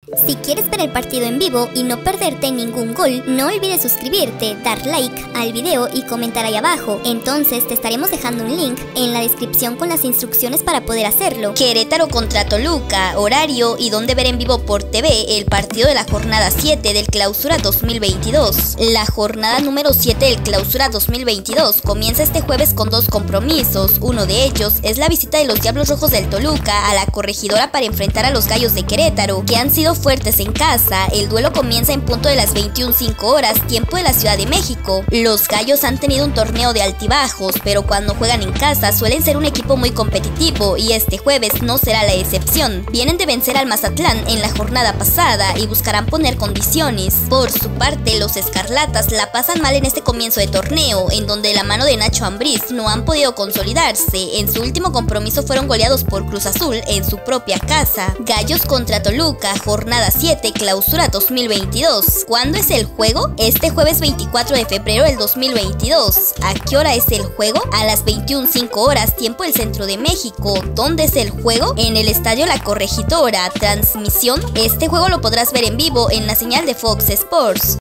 Si quieres ver el partido en vivo y no perderte ningún gol, no olvides suscribirte, dar like al video y comentar ahí abajo. Entonces te estaremos dejando un link en la descripción con las instrucciones para poder hacerlo. Querétaro contra Toluca, horario y dónde ver en vivo por TV el partido de la jornada 7 del Clausura 2022. La jornada número 7 del Clausura 2022 comienza este jueves con dos compromisos. Uno de ellos es la visita de los Diablos Rojos del Toluca a la Corregidora para enfrentar a los Gallos de Querétaro, que han sido fuertes en casa. El duelo comienza en punto de las 21:05 horas, tiempo de la Ciudad de México. Los Gallos han tenido un torneo de altibajos, pero cuando juegan en casa suelen ser un equipo muy competitivo y este jueves no será la excepción. Vienen de vencer al Mazatlán en la jornada pasada y buscarán poner condiciones. Por su parte, los Escarlatas la pasan mal en este comienzo de torneo, en donde la mano de Nacho Ambriz no han podido consolidarse. En su último compromiso fueron goleados por Cruz Azul en su propia casa. Gallos contra Toluca, jornada 7, Clausura 2022. ¿Cuándo es el juego? Este jueves 24 de febrero del 2022. ¿A qué hora es el juego? A las 21:05 horas, tiempo del Centro de México. ¿Dónde es el juego? En el Estadio La Corregidora. Transmisión: este juego lo podrás ver en vivo en la señal de Fox Sports.